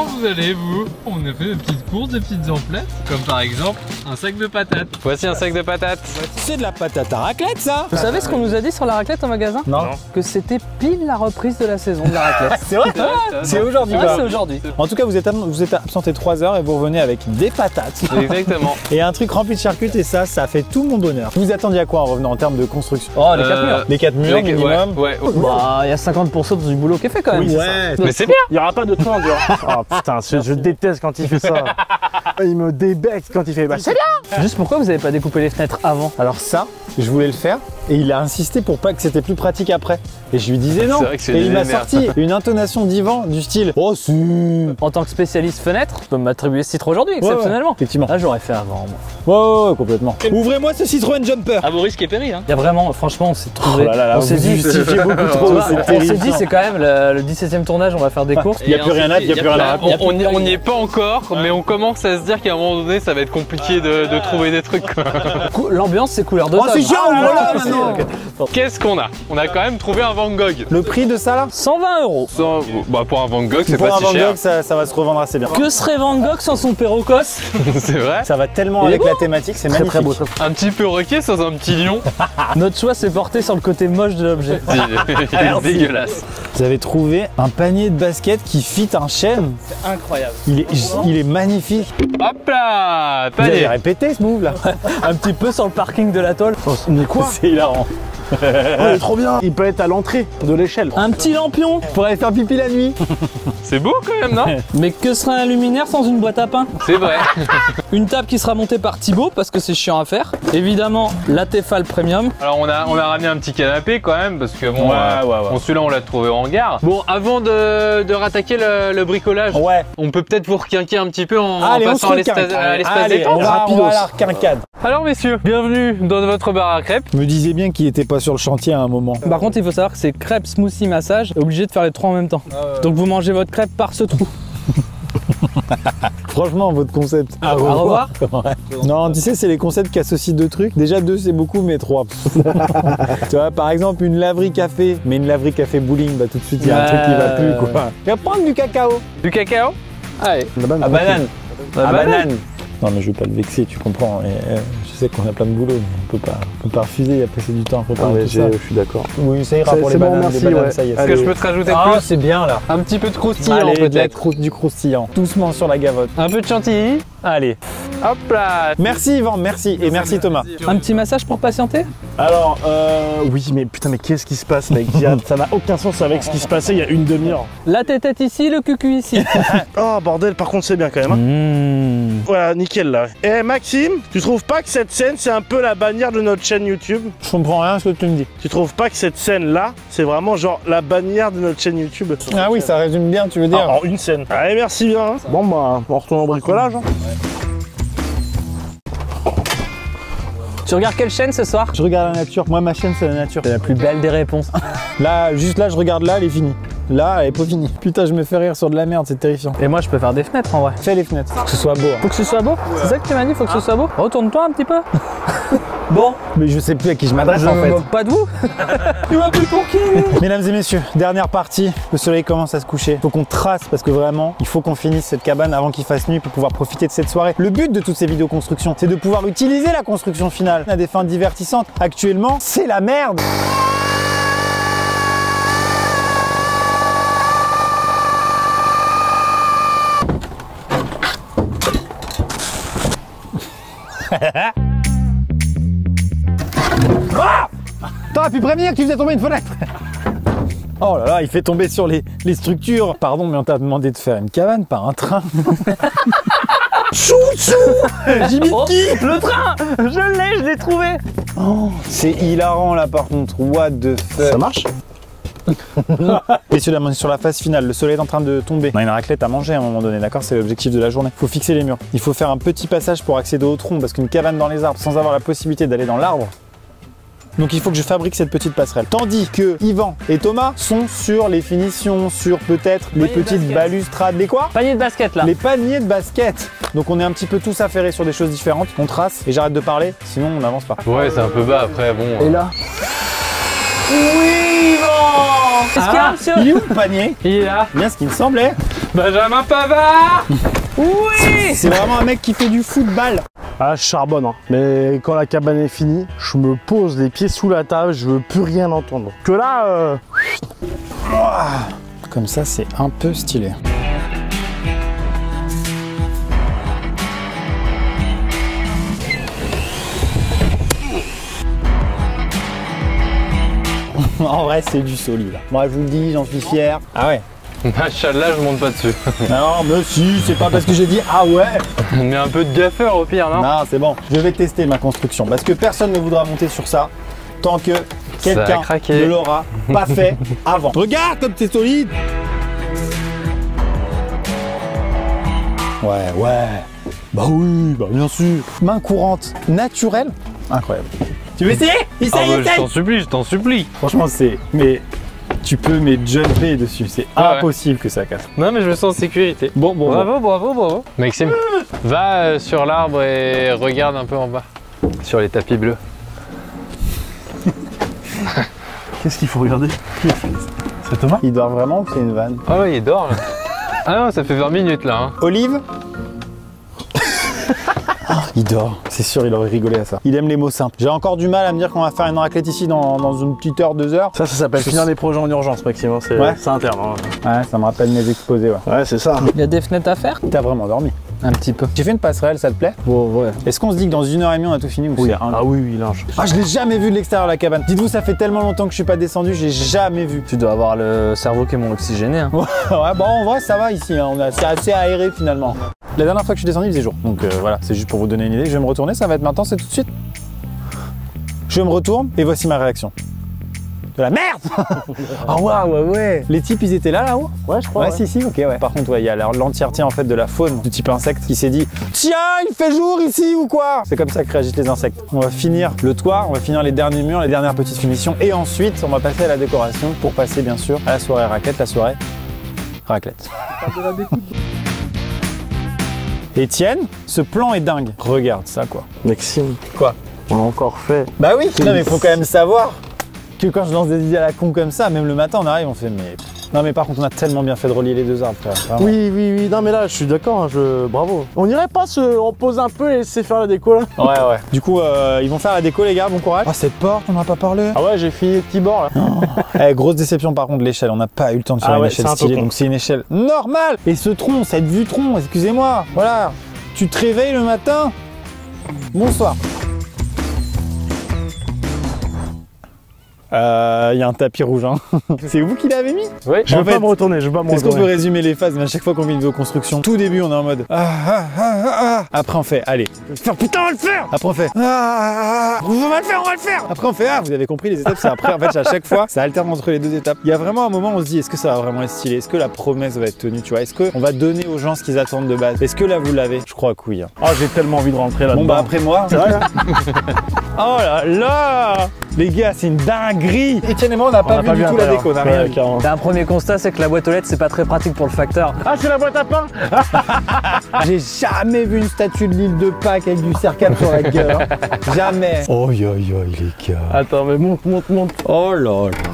Comment vous allez, vous? On a fait des petites courses, des petites emplettes, comme par exemple un sac de patates. Voici un sac de patates. C'est de la patate à raclette, ça. Vous savez ce qu'on nous a dit sur la raclette au magasin? Non. Que c'était pile la reprise de la saison de la raclette. C'est vrai. C'est aujourd'hui. Ouais, quoi. c'est aujourd'hui. En tout cas, vous êtes, vous êtes absenté trois heures et vous revenez avec des patates. Exactement. Et un truc rempli de charcutes et ça, ça fait tout mon bonheur. Vous attendiez à quoi en revenant en termes de construction? Oh, les quatre Euh, murs. Les quatre murs Les- minimum. Ouais, ouais. Bah, il y a cinquante pour cent du boulot qui est fait quand même. Oui, ouais. Mais c'est bien. Il n'y aura pas de temps dur. Oh putain, je, je déteste quand il fait ça. Il me débecte quand il fait. Bah, c'est bien. Juste pourquoi vous avez pas découpé les fenêtres avant? Alors ça, je voulais le faire et il a insisté pour pas que c'était plus pratique après. Et je lui disais non. C'est vrai que c'est Et il des m'a merdes. sorti une intonation d'Ivan du style oh si. En tant que spécialiste fenêtre, je peux m'attribuer ce titre aujourd'hui, Ouais, ouais, exceptionnellement. effectivement. Là, j'aurais fait avant, moi. Ouais, ouais, ouais, complètement. Ouvrez-moi ce Citroën Jumper. À vos risques et périls, hein. Il y a vraiment, franchement, on s'est trouvé. Oh là là là, on s'est vous dit, justifiez beaucoup Tu trop. vois, C'est on s'est dit, terrifiant. c'est quand même le, le dix-septième tournage, on va faire des courses. Il n'y a plus rien à dire, il n'y a plus rien à raconter. On n'y on n'y est pas encore, mais on commence à se dire qu'à un moment donné, ça va être compliqué de, de trouver des trucs. quoi. Cou- L'ambiance, c'est couleur de Oh, c'est chiant, voilà maintenant. Qu'est-ce qu'on a? On a quand même trouvé un Van Gogh. Le prix de ça là? cent vingt euros. Sans- bah pour un Van Gogh, c'est Pour pas un si Van cher. Gogh, ça, ça va se revendre assez bien. Que serait Van Gogh sans son perrocos? C'est vrai. Ça va tellement Il est avec la thématique, c'est Très magnifique. très beau. très beau. Un petit peu requin sans un petit lion. Notre choix s'est porté sur le côté moche de l'objet. Il est dégueulasse. Vous avez trouvé un panier de basket qui fit un chêne. Incroyable. Il est, il est magnifique. Hop là, Vous avez panier. répété ce move là. Un petit peu sur le parking de la tôle. Mais quoi? C'est hilarant. Oh, il est trop bien. Il peut être à l'entrée de l'échelle. Un petit lampion. Pour aller faire pipi la nuit. C'est beau quand même, non? Mais que serait un luminaire sans une boîte à pain? C'est vrai. Une table qui sera montée par Thibaut parce que c'est chiant à faire. Évidemment, la Tefal Premium. Alors on a, on a ramené un petit canapé quand même parce que bon, Ouais, euh, ouais, ouais. bon, celui-là on l'a trouvé en gare. Bon, avant de, de rattaquer le, le bricolage, Ouais. on peut peut-être vous requinquer un petit peu en, Allez, en on se passant à l'espace requinque. à l'espace Allez, détente. on va, on rapidos. va à la requinquade. Alors messieurs, bienvenue dans votre bar à crêpes. Je me disais bien qu'il était pas sur le chantier à un moment. Par contre, il faut savoir que c'est crêpes, smoothie, massage. Obligé de faire les trois en même temps. Donc vous mangez votre crêpe par ce trou. Franchement, votre concept. À revoir. Ouais. Non, tu sais, c'est les concepts qui associent deux trucs. Déjà, deux, c'est beaucoup, mais trois. Tu vois, par exemple, une laverie café, mais une laverie café bowling, bah tout de suite, il y a un Ouais. truc qui va plus, quoi. Tu vas prendre du cacao. Du cacao. Allez. La banane. À banane. La À banane. banane. Non, mais je vais pas le vexer, tu comprends. Et, euh, je sais qu'on a plein de boulot, mais on peut pas, on peut pas refuser. Il y a passé du temps à Ah préparer ouais, tout j'ai- ça. je suis d'accord. Oui, ça ira C'est- pour les c'est bon, bananes. merci, les bananes, ouais. ça y est. Est-ce que je peux te rajouter Ah, plus? c'est bien là. Un petit peu de croustillant Allez, de la peut-être. crou- du croustillant. Doucement sur la gavotte. Un peu de chantilly. Allez. Hop là. Merci Yvan, merci. Et merci Thomas. Un petit massage pour patienter? Alors, euh, oui, mais putain, mais qu'est-ce qui se passe, mec? Il y a- Ça n'a aucun sens avec ce qui se passait il y a une demi-heure. La tête ici, le cucu ici. Oh, bordel, par contre, c'est bien quand même. hein. Mmh. Voilà, nickel là. Eh, Maxime, tu trouves pas que cette scène, c'est un peu la bannière de notre chaîne YouTube? Je comprends rien à ce que tu me dis. Tu trouves pas que cette scène-là, c'est vraiment genre la bannière de notre chaîne YouTube? Ah oui, ça résume bien, tu veux dire. Ah, en une scène. Allez, merci bien. hein. Bon, bah, on retourne au bricolage. hein. Tu regardes quelle chaîne ce soir? Je regarde la nature. Moi, ma chaîne, c'est la nature. C'est la plus belle des réponses. Là, juste là, je regarde là, elle est finie. Là, elle est pas finie. Putain, je me fais rire sur de la merde, c'est terrifiant. Et moi, je peux faire des fenêtres en vrai. Fais les fenêtres, que ce soit beau. hein. Faut que ce soit beau? C'est ça que tu m'as dit? Faut que ce soit beau? Retourne-toi un petit peu. Bon, Mais je sais plus à qui je m'adresse je en me fait. moque pas de vous. Tu m'as pris pour qui? Mesdames et messieurs, dernière partie. Le soleil commence à se coucher. Faut qu'on trace parce que vraiment, il faut qu'on finisse cette cabane avant qu'il fasse nuit pour pouvoir profiter de cette soirée. Le but de toutes ces vidéos construction, c'est de pouvoir utiliser la construction finale à des fins divertissantes. Actuellement, c'est la merde. Ah, t'aurais pu prévenir que tu faisais tomber une fenêtre. Oh là là, il fait tomber sur les, les structures. Pardon, mais on t'a demandé de faire une cabane, pas un train. Chou, chou. J'imite Oh, qui? le train! Je l'ai, je l'ai trouvé! Oh, c'est hilarant là par contre. What the fuck. Ça marche? Messieurs, dames, on est sur la phase finale. Le soleil est en train de tomber. On a une raclette à manger à un moment donné, d'accord? C'est l'objectif de la journée. Il faut fixer les murs. Il faut faire un petit passage pour accéder au tronc parce qu'une cabane dans les arbres sans avoir la possibilité d'aller dans l'arbre. Donc il faut que je fabrique cette petite passerelle. Tandis que Yvan et Thomas sont sur les finitions, sur peut-être les Panier de petites basket. balustrades, les quoi? Panier de basket là. Les paniers de basket. Donc on est un petit peu tous affairés sur des choses différentes. On trace et j'arrête de parler, sinon on n'avance pas. Ouais, c'est un peu bas après, bon. Et là? Oui, Yvan! Est-ce qu'il y a un monsieur? Il est où le panier? Il est là. Bien ce qu'il me semblait. Benjamin Pavard. Oui. C'est vraiment un mec qui fait du football. Ah, je charbonne, hein. Mais quand la cabane est finie, je me pose les pieds sous la table, je veux plus rien entendre. Que là, euh... Comme ça, c'est un peu stylé. En vrai, c'est du solide. Moi, je vous le dis, j'en suis fier. Ah ouais. Machallah, je monte pas dessus. Non, mais si, c'est pas parce que j'ai dit ah ouais. On met un peu de gaffeur au pire, non? Non, c'est bon. Je vais tester ma construction parce que personne ne voudra monter sur ça tant que quelqu'un ne l'aura pas fait avant. Regarde comme c'est solide. Ouais, ouais. Bah oui, bah bien sûr. Main courante naturelle. Incroyable. Tu veux essayer? Essaye, Ah bah, essaye. je t'en supplie, je t'en supplie. Franchement, c'est... Mais tu peux mais jumper dessus. C'est Ah ouais. impossible que ça casse. Non mais je me sens en sécurité. Bon, bon, Bravo, bravo, bravo. Maxime, va euh, sur l'arbre et regarde un peu en bas. Sur les tapis bleus. qu'est-ce qu'il faut regarder? C'est Thomas? Il dort vraiment ou c'est une vanne? Ah ouais, il dort là. Ah non, ça fait vingt minutes là. Hein. Olive. Il dort, c'est sûr, il aurait rigolé à ça. Il aime les mots simples. J'ai encore du mal à me dire qu'on va faire une raclette ici dans, dans une petite heure, deux heures. Ça, ça s'appelle finir les projets en urgence, Maxime. C'est Ouais. interne. Hein. Ouais, ça me rappelle mes exposés, ouais. Ouais, c'est ça. Il y a des fenêtres à faire? T'as vraiment dormi. Un petit peu. J'ai fait une passerelle, ça te plaît? Bon, ouais. Est-ce qu'on se dit que dans une heure et demie, on a tout fini ou Oui. c'est un... Ah oui, oui, linge. Ah, je l'ai jamais vu de l'extérieur la cabane. Dites-vous, ça fait tellement longtemps que je suis pas descendu, j'ai jamais vu. Tu dois avoir le cerveau qui est mon oxygéné. Hein. Ouais, bon, en vrai, ça va ici. Hein. On a, c'est assez aéré finalement. La dernière fois que je suis descendu, il faisait jour. Donc euh, voilà, c'est juste pour vous donner une idée. Je vais me retourner, ça va être maintenant, c'est tout de suite. Je me retourne et voici ma réaction. De la merde. Ah ouais, ouais, ouais. Les types, ils étaient là, là-haut? Ouais, je crois. Ouais, Ouais. si, si, ok, ouais. Par contre, ouais, il y a l'entièreté en fait de la faune du type insecte qui s'est dit tiens, il fait jour ici ou quoi? C'est comme ça que réagissent les insectes. On va finir le toit, on va finir les derniers murs, les dernières petites finitions et ensuite, on va passer à la décoration pour passer bien sûr à la soirée raclette, la soirée raclette. Étienne, ce plan est dingue. Regarde ça, quoi. Maxime. Quoi? On l'a encore fait. Bah oui, non mais il faut quand même savoir que quand je lance des idées à la con comme ça, même le matin on arrive, on fait mais... Non mais par contre on a tellement bien fait de relier les deux arbres, frère. Vraiment. Oui, oui, oui. Non, mais là, je suis d'accord. Hein, je... Bravo. On irait pas se... On pose un peu et laisser faire la déco, là? Ouais, ouais. Du coup, euh, ils vont faire la déco les gars, bon courage. Ah cette porte, on n'a pas parlé. Ah ouais, j'ai fini le petit bord, là. Eh, grosse déception par contre l'échelle, on n'a pas eu le temps de faire Ah une ouais, échelle c'est un peu stylée, con. donc c'est une échelle normale. Et ce tronc, cette vue tronc, excusez-moi, voilà. Tu te réveilles le matin, bonsoir. Il euh, y a un tapis rouge, hein. C'est vous qui l'avez mis? Oui. Je En veux fait, pas me retourner, je veux pas me Est-ce qu'on peut retourner. résumer les phases? Mais à chaque fois qu'on fait une vidéo construction, tout début on est en mode ah, ah, ah, ah, ah. Après on fait allez, faire putain on va le faire. Après on fait ah, ah, ah. On va le faire, on va le faire. Après on fait ah, vous avez compris les étapes, c'est après en fait à chaque fois ça alterne entre les deux étapes. Il y a vraiment un moment où on se dit est-ce que ça va vraiment être stylé? Est-ce que la promesse va être tenue? Tu vois? Est-ce qu'on va donner aux gens ce qu'ils attendent de base? Est-ce que là vous l'avez? Je crois que oui. Hein. Ah, j'ai tellement envie de rentrer là-dedans. Bon bah après moi. C'est vrai, hein. Oh là là. Les gars, c'est une dinguerie. Etienne et moi on n'a pas a vu pas du vu tout la l'intérieur. déco, on n'a Ouais, rien vu. carrément. T'as un premier constat, c'est que la boîte aux lettres, c'est pas très pratique pour le facteur. Ah, c'est la boîte à pain. J'ai jamais vu une statue de l'île de Pâques avec du cercam sur la gueule. Hein. Jamais. Oh yo yo les gars. Attends, mais monte, monte, monte. Oh là là.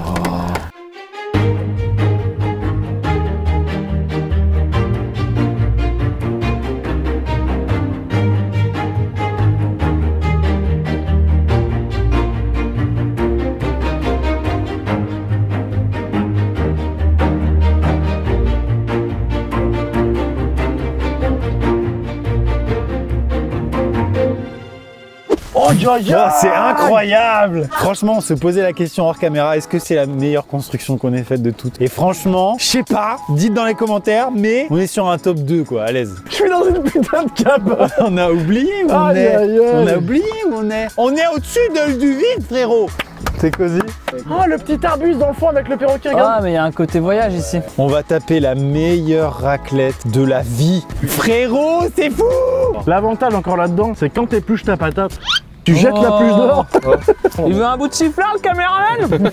Oh, ya, ya. Oh, c'est incroyable. Franchement, on se posait la question hors caméra, est-ce que c'est la meilleure construction qu'on ait faite de toutes? Et franchement, je sais pas, dites dans les commentaires, mais on est sur un top deux quoi, à l'aise. Je suis dans une putain de cabane. On a oublié où on Aïe, est. aïe, aïe. On a oublié où on est. On est au-dessus de- du vide, frérot. C'est cosy. Oh, le petit arbuste dans le fond avec le perroquet, regarde. Ah, mais il y a un côté voyage ici. On va taper la meilleure raclette de la vie. Frérot, c'est fou. L'avantage encore là-dedans, c'est quand t'épluches ta patate, Tu jettes la pluche dehors. Il veut un bout de sifflard, le caméraman.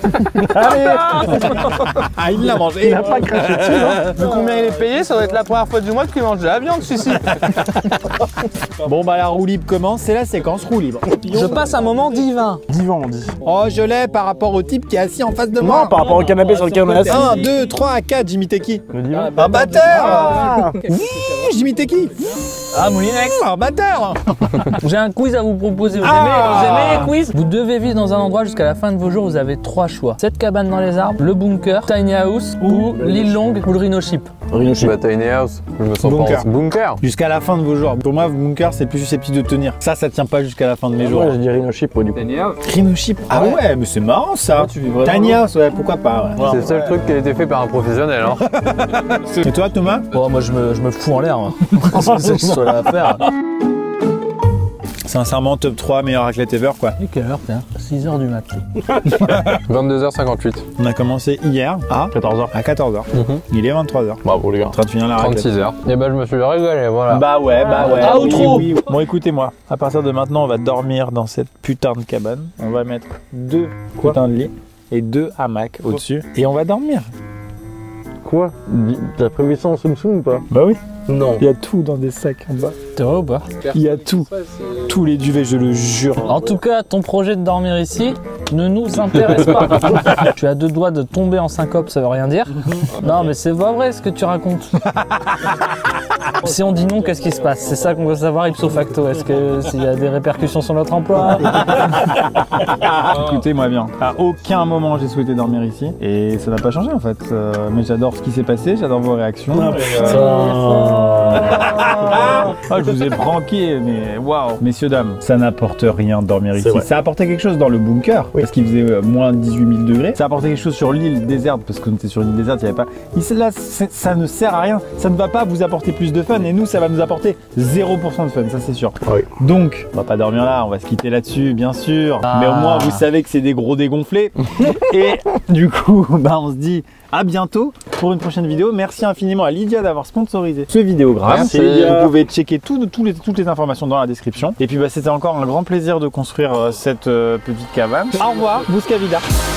Ah, il l'a mangé. Il a pas craché dessus, non? Vu combien il est payé, ça doit être la première fois du mois qu'il mange de la viande, celui-ci. Bon, bah la roue libre commence, c'est la séquence roue libre. Je passe un moment divin. Divan, on dit. Oh, je l'ai par rapport au type qui est assis en face de moi. Non, par rapport au canapé sur lequel on est assis. un, deux, trois, quatre, Jimmy t'es qui? Le divan. Un batteur. Ah. Jimmy t'es qui? Ah, Moulinex. Un batteur. J'ai un quiz à vous proposer. Vous, Ah. aimez, vous aimez les quiz? Vous devez vivre dans un endroit jusqu'à la fin de vos jours. Vous avez trois choix. Cette cabane dans les arbres, le bunker, tiny house ou l'île longue ou le rhino ship. Rhino ship. Bah, tiny house, je me sens Bunker. pas en bunker. Jusqu'à la fin de vos jours. Pour moi, bunker, c'est plus susceptible de tenir. Ça, ça tient pas jusqu'à la fin de mes jours. Ouais, je dis Rhino ship, du coup. Rhino ship. Ah ouais, mais c'est marrant ça. Tiny house, ouais, pourquoi pas. Ouais. C'est le seul truc qui a été fait par un professionnel. Hein. Et toi, Thomas? Bon, moi, je me, je me fous en l'air. C'est que je sois là à faire. Sincèrement, top trois, meilleure raclette ever, quoi. Et quelle heure, tiens? six heures du matin. vingt-deux heures cinquante-huit. On a commencé hier à quatorze heures. à quatorze heures. Il est vingt-trois heures. Bravo, les gars. En train de finir la raclette. trente-six heures. Et bah, je me suis régalé, voilà. Bah ouais, bah ouais. Ah, oui, outro. oui, oui. Bon, écoutez-moi, à partir de maintenant, on va dormir dans cette putain de cabane. On va mettre deux putains de lits et deux hamacs au-dessus. Et on va dormir. Quoi? T'as prévu ça en soum soum ou pas? Bah oui. Non. Il y a tout dans des sacs en bas. T'es vrai ou pas? Il y a tout. Tous les duvets, je le jure. En tout cas, ton projet de dormir ici ne nous intéresse pas. Tu as deux doigts de tomber en syncope, ça veut rien dire. Non, mais c'est pas vrai ce que tu racontes. Si on dit non, qu'est-ce qui se passe? C'est ça qu'on veut savoir ipso facto. Est-ce que s'il y a des répercussions sur notre emploi? Écoutez-moi bien, à aucun moment j'ai souhaité dormir ici et ça n'a pas changé en fait. Euh, mais j'adore ce qui s'est passé, j'adore vos réactions. Ah, je vous ai pranké, mais waouh! Messieurs, dames, ça n'apporte rien de dormir ici. vrai. Ça apportait quelque chose dans le bunker, parce qu'il faisait euh, moins dix-huit mille degrés. Ça apportait quelque chose sur l'île déserte, parce qu'on était sur une île déserte, il n'y avait pas. Ici, là, c'est- ça ne sert à rien. Ça ne va pas vous apporter plus de fun, et nous, ça va nous apporter zéro pour cent de fun, ça c'est sûr. Oui. Donc, on va pas dormir là, on va se quitter là-dessus, bien sûr. Ah. Mais au moins, vous savez que c'est des gros dégonflés. Et du coup, bah, on se dit à bientôt pour une prochaine vidéo. Merci infiniment à Lydia d'avoir sponsorisé ce vidéogramme. Merci. Vous pouvez checker tout, tout les, toutes les informations dans la description. Et puis bah, c'était encore un grand plaisir de construire euh, cette euh, petite cabane. Au revoir, Bouscavida.